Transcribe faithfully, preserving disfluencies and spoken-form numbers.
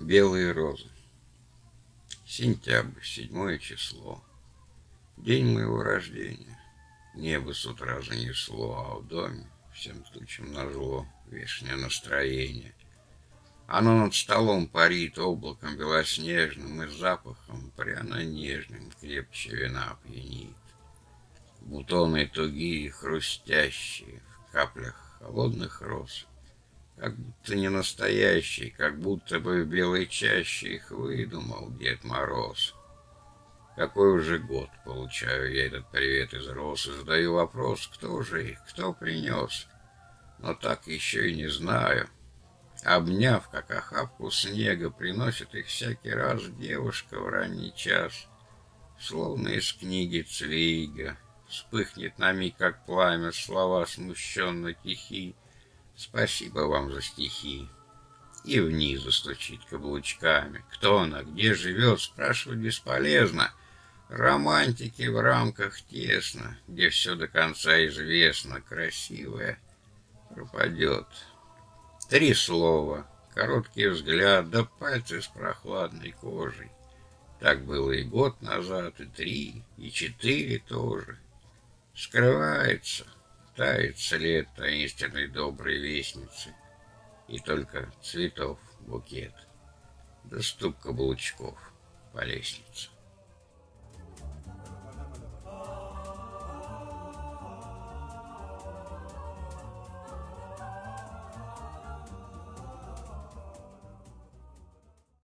Белые розы. Сентябрь, седьмое число. День моего рождения. Небо с утра занесло, а в доме всем тучам назло вешнее настроение. Оно над столом парит облаком белоснежным и запахом пряно-нежным крепче вина пьянит. Бутоны тугие, хрустящие, в каплях холодных роз, как будто не настоящие, как будто бы в белой чаще их выдумал Дед Мороз. Какой уже год получаю я этот привет из роз и задаю вопрос, кто же их, кто принес, но так еще и не знаю. Обняв, как охапку снега, приносит их всякий раз девушка в ранний час, словно из книги Цвейга. Вспыхнет на миг, как пламя, слова смущенно тихи: «Спасибо вам за стихи». И вниз застучит каблучками. Кто она, где живет, спрашивать бесполезно. Романтики в рамках тесно, где все до конца известно. Красивая пропадет. Три слова, короткий взгляд, да пальцы с прохладной кожей. Так было и год назад, и три, и четыре тоже. Скрывается, тает след таинственной доброй вестницы, и только цветов букет, да стук каблучков по лестнице.